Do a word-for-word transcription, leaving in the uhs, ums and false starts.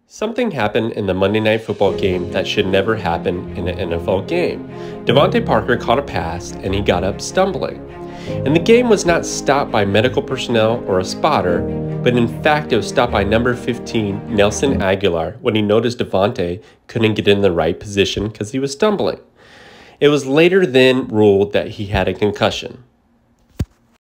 Something happened in the Monday Night Football game that should never happen in an N F L game. Devontae Parker caught a pass and he got up stumbling. And the game was not stopped by medical personnel or a spotter, but in fact it was stopped by number fifteen, Nelson Agholor, when he noticed Devontae couldn't get in the right position because he was stumbling. It was later then ruled that he had a concussion.